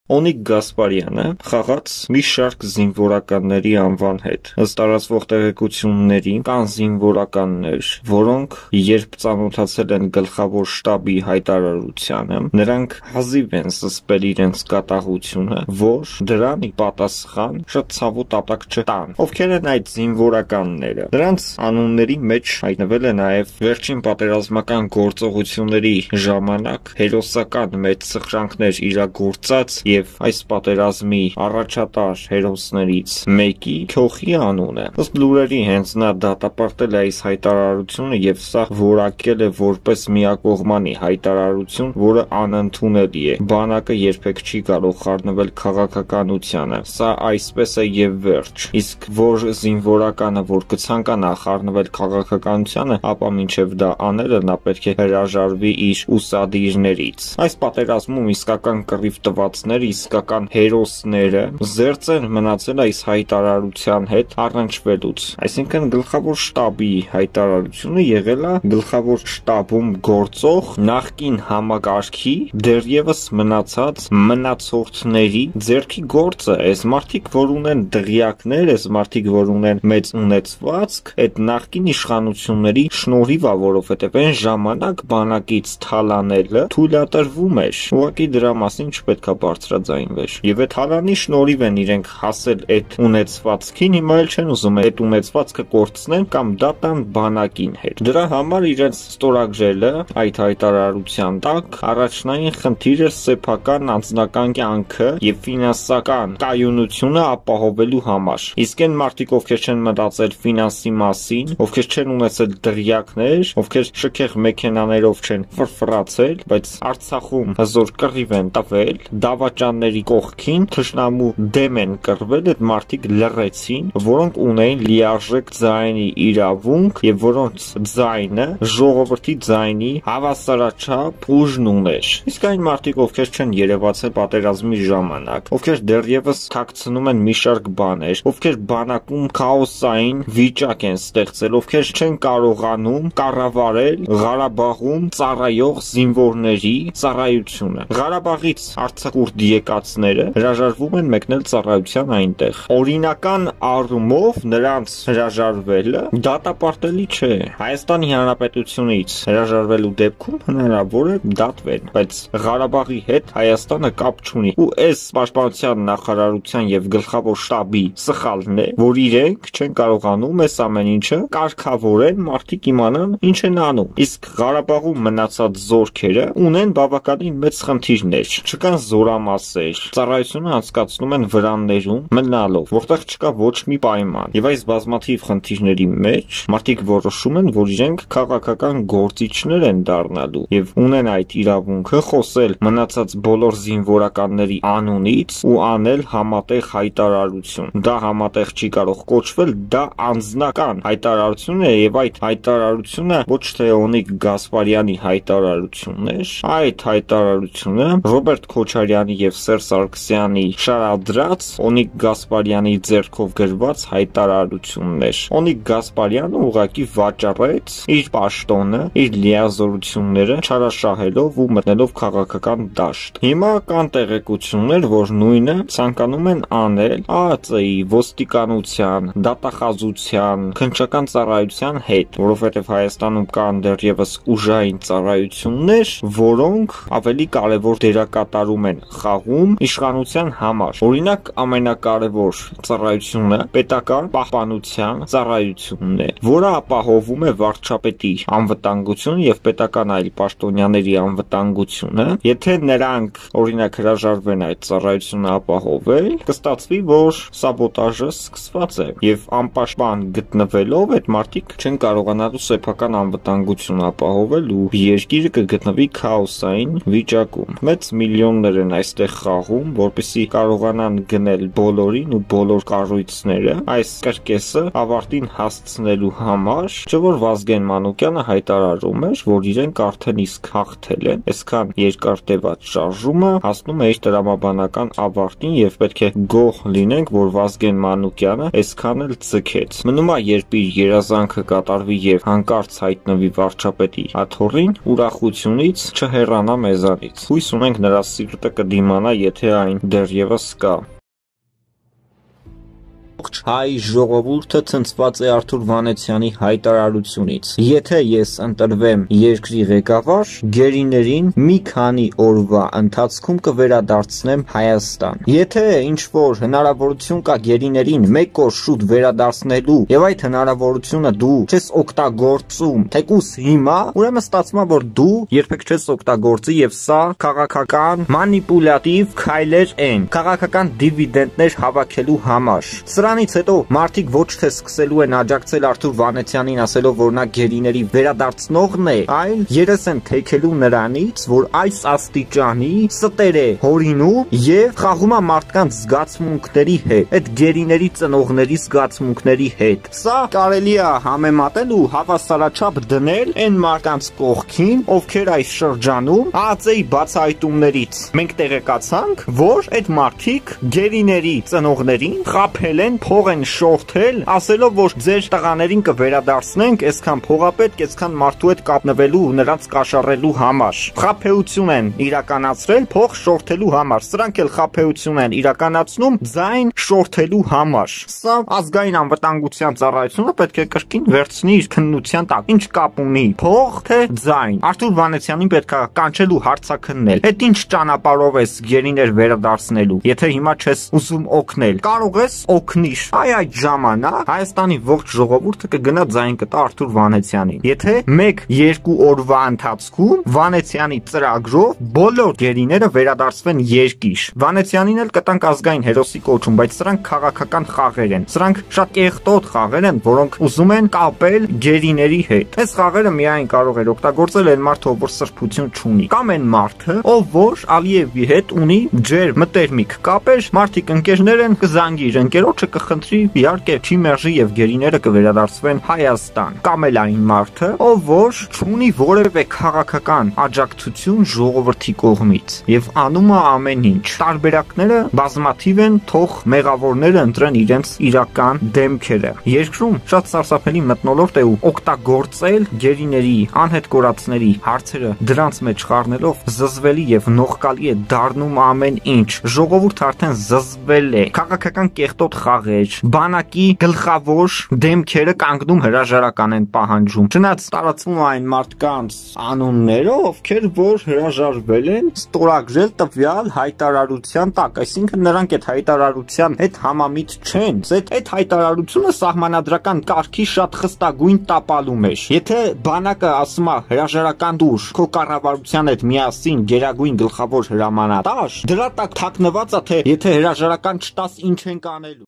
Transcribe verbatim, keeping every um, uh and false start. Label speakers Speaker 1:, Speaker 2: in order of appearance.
Speaker 1: Օնիկ Գասպարյանը խաղաց մի շարք զինվորականների անվան հետ։ Ըստ տարածվող տեղեկությունների կան զինվորականներ, որոնք երբ ծանոթացել են գլխավոր շտաբի հայտարարությանը, նրանք հազիվ են զսպել իրենց կատաղությունը, որ դրան ի պատասխան շատ ցավոտ ապակ չտան։ Ովքեր են այդ զինվորականները։ Նրանց անունների մեջ հայտնվել է նաև վերջին պատերազմական գործողությունների ժամանակ հերոսական մեծ սխրանքներ իրագործած եւ այս պատերազմի առաջատար հերոսներից մեկի Քյոխի անունը։ Ըստ լուրերի հենց նա դատապարտել է այս հայտարարությունը եւ սա որակել է որպես միակողմանի հայտարարություն, որը անընդունելի է։ Բանակը երբեք չի կարող խառնվել քաղաքականությանը։ Սա այսպես է եւ վերջ։ Իսկ որ զինվորականը, որ կցանկանա խառնվել քաղաքականությանը, ապա մինչև դա անելը նա պետք է հրաժարվի իր ուսադիրներից։ Այս պատերազմում իսկական կռիվ տվածները, իսկական հերոսները զերծ են մնացել այս հայտարարության հետ առնչվելուց։ Այսինքն գլխավոր շտաբի հայտարարությունը եղել է գլխավոր շտաբում գործող նախկին համակարգի դեռևս մնացած մնացորդների ձեռքի գործը։ Այս մարդիկ, որ ունեն դղյակներ, այս մարդիկ, որ ունեն մեծ ունեցվածք, այդ նախկին իշխանությունների շնորհիվ է, որովհետև այն ժամանակ բանակից թալանելը թույլատրվում էր։ Ուղղակի դրա մասին չպետք է բարձրաձայնվեր։ Եվ այդ թալանի շնորհիվ են իրենք հասել այդ ունեցվածքին, հիմա էլ չեն ուզում այդ ունեցվածքը կորցնեն կամ դա տան բանակին հետ։ Դրա համար իրենց ստորագրելը այդ հայտարարության տակ առաջնային խնդիրը սեփական անձնական կյանքը եւ ֆինանսական կայունությունը ապահովելու համար։ Իսկ այն մարդիկ, ովքեր չեն մտածել ֆինանսի մասին, ովքեր չեն ունեցել դղյակներ, ովքեր շքեղ մեքենաներով չեն ֆրֆրացել, բայց Արցախում հզոր կռիվ են տվել, դավաճանների կողքին թշնամու դեմ են կռվել, այդ մարդիկ լռեցին, որոնք ունեին լիարժեք ձայնի իրավունք եւ որոնց ձայնը ժողովրդի ձայնի հավասարաչափ ուժն ուներ։ Իսկ այն մարդիկ, ովքեր չեն երևացել պատերազմի ժամանակ, ովքեր դեռևս թաքցնում են մի շարք բաներ, ովքեր բանակում քաոսային վիճակ են ստեղծել, ովքեր չեն կարողանում կառավարել Ղարաբաղում ծառայող զինվորների ծառայությունը։ Ղարաբաղից Արցախուրդ եկածները հրաժարվում են մեկնել ծառայության այնտեղ։ Օրինական առումով նրանց հրաժարվելը դատապարտելի չէ։ Հայաստանի Հանրապետությունից հրաժարվելու դեպքում հնարավոր է դատվեն, բայց Ղարաբաղի հետ Հայաստանը կապ չունի։ Ու այս պաշտպանության նախարարության եւ գլխավոր շտաբի սխալն է, որ իրենք չեն կարողանում այս ամեն ինչը կարգավորեն, մարդիկ իմանան ինչ են անում։ Իսկ Ղարաբաղում մնացած զորքերը ունեն բավականին մեծ խնդիրներ։ Չկան զորամասեր, ծառայությունը անցկացնում են վրաններում մնալով, որտեղ չկա ոչ մի պայման։ Եվ այս բազմաթիվ խնդիրների մեջ մարդիկ որոշում են, որ իրենք քաղաքական գործիչներ են դառնալու եւ ունեն այդ իրավունքը խոսել մնացած բոլոր զինվորականների անունից ու անել համատեղ հայտարարություն։ Դա համատեղ չի կարող կոչվել, դա անձնական հայտարարություն է եւ այդ հայտարարությունը ոչ թե Օնիկ Գասպարյանի հայտարարությունն էր, այդ հայտարարությունը Ռոբերտ Քոչարյանի եւ Սերժ Սարգսյանի շարադրած Օնիկ Գասպարյանի ձեռքով գրված հայտարարությունն էր։ Օնիկ Գասպարյանը ուղղակի վաճառեց իր պաշտոնը, իր լիազորությունները չարաշահելով ու մտնելով քաղաքական դաշտ։ Հիմա կան տեղեկություններ, որ նույնը ցանկանում են անել ԱԱԾ-ի, ոստիկանության, դատախազության, քննչական ծառայության հետ, որովհետև Հայաստանում կան դեռևս ուժային ծառայություններ, որոնք ավելի կարևոր դերակատարում են խաղում իշխանության համար։ Օրինակ, ամենակարևոր ծառայությունը պետական պահպանության ծառայությունն է, որը ապահովում է վարչապետի անվտանգությունը եւ պետական այլ պաշտոնյաների անվտանգությունը։ Եթե նրանք օրինակ հրաժարվեն այդ ծառայությունը ապահովել, կստացվի, որ սաբոտաժը սկսված է եւ անպաշտպան գտնվելով այդ մարդիկ չեն կարողանալու սեփական անվտանգություն ապահովել ու երկիրը կգտնվի քաոսային վիճակում։ Մեծ միլիոններ են այստեղ խաղում, որպեսզի կարողանան գնել բոլորին ու բոլոր կառույցները այս կրկեսը ավարտին հասցնելու համար, չէ՞ որ Վազգեն Մանուկյանը հայտարարում էր, որ իրենք արդեն իսկ հաղթել են, այսքան երկար տևած շարժումը հասնում է իր տրամաբանական ավարտին եւ պետք է գոհ լինենք, որ Վազգեն Մանուկյանը այսքան էլ ձգեց։ Մնում է, երբ իր երազանքը կատարվի եւ հանկարծ հայտնվի վարչապետի աթոռին, ուրախությունից չհեռանա մեզանից։ Հույս ունենք նրա սիրտը կդիմանա կմնանա, եթե այն դեռևս կա։ Հայ ժողովուրդը ցնցված է Արթուր Վանեցյանի հայտարարությունից։ Եթե ես ընտրվեմ երկրի ղեկավար, գերիներին մի քանի օրվա ընթացքում կվերադարձնեմ Հայաստան։ Եթե ինչ-որ հնարավորություն կա գերիներին մեկ օր շուտ վերադարձնելու, եւ այդ հնարավորությունը դու չես օգտագործում, թեկուզ հիմա, ուրեմն ստացվում է, որ դու երբեք չես օգտագործի, եւ սա քաղաքական մանիպուլյատիվ քայլեր են, քաղաքական դիվիդենդներ հավաքելու համար։ Սրանից հետո մարդիկ ոչ թե սկսելու են աջակցել Արթուր Վանեցյանին, ասելով, որ նա գերիների վերադարձնողն է, այլ երես են թեքելու նրանից, որ այս աստիճանի ստեր է հորինում եւ խաղում է մարդկանց զգացմունքների հետ, այդ գերիների ծնողների զգացմունքների հետ։ Սա կարելի է համեմատել ու հավասարաչափ դնել այն մարդկանց կողքին, ովքեր այս շրջանում ԱԱԾ-ի բացահայտումներից մենք տեղեկացանք, որ այդ մարդիկ գերիների ծնողներին խաբել են, փող են շորթել, ասելով, որ ձեր տղաներին կվերադարձնենք, այսքան փողապետք, այսքան մարդու հետ կապնվելու ու նրանց կաշառելու համար։ Խաբեություն են իրականացրել փող շորթելու համար։ Սրանք էլ խաբեություն են իրականացնում ձայն շորթելու համար։ Սա ազգային անվտանգության ծառայությունը պետք է կրկին վերցնի իր քննության տակ։ Ինչ կապ ունի փող թե ձայն։ Արթուր Վանեցյանին պետք է կանչել ու հարցաքննել։ Այդ ինչ ճանապարհով ես գերիներ վերադարձնելու։ Եթե հիմա չես ուզում օգնել, կարող ես օգնիր։ Այ այդ ժամանակ Հայաստանի ողջ ժողովուրդը կգնա ձայն կտա Արթուր Վանեցյանին։ Եթե մեկ-երկու օրվա ընթացքում Վանեցյանի ծրագրով բոլոր գերիները վերադարձվեն երկիր։ Վանեցյանին էլ կտանք ազգային հերոսի կոչում, բայց սրանք քաղաքական խաղեր են։ Սրանք շատ կեղտոտ խաղեր են, որոնք ուզում են կապել գերիների հետ։ Այս խաղերը միայն կարող էր օգտագործել այն մարդը, ով սրբություն չունի, կամ այն մարդը, ով որ Ալիևի հետ ունի ջերմ մտերմիկ կապեր, մարդիկ ընկերներ են, կզանգի իր ընկերոջը, կխնդրի, իհարկե չի մերժի եւ գերիները կվերադարձվեն Հայաստան։ Կամ էլ այն մարդը, ով որ չունի որևէ քաղաքական աջակցություն ժողովրդի կողմից եւ անում է ամեն ինչ։ Տարբերակները բազմաթիվ են, թող մեղավորները ընտրեն իրենց իրական դեմքերը։ Երկրում շատ սարսափելի մթնոլորտ է ու օգտագործել գերիների, անհետքորածների հարցերը դրանց մեջ խառնելով զզվելի եւ նողկալի է դառնում ամեն ինչ։ Ժողովուրդը արդեն զզվել է։ Քաղաքական կեղտոտ խաղեր, բանակի գլխավոր դեմքերը կանգնում հրաժարական են պահանջում։ Չնայած տարածվում այն մարդկանց անունները, ովքեր որ հրաժարվել են ստորագրել տվյալ հայտարարության տակ, այսինքն նրանք այդ հայտարարության հետ համամիտ չեն։ Այդ այդ հայտարարությունը սահմանադրական կարգի շատ խստագույն տապալում էր։ Եթե բանակը ասում է հրաժարական դուր քո կառավարության հետ միասին գերագույն գլխավոր հրամանատար, դրա տակ թաքնված է թե եթե հրաժարական չտաս ինչ ենք անելու։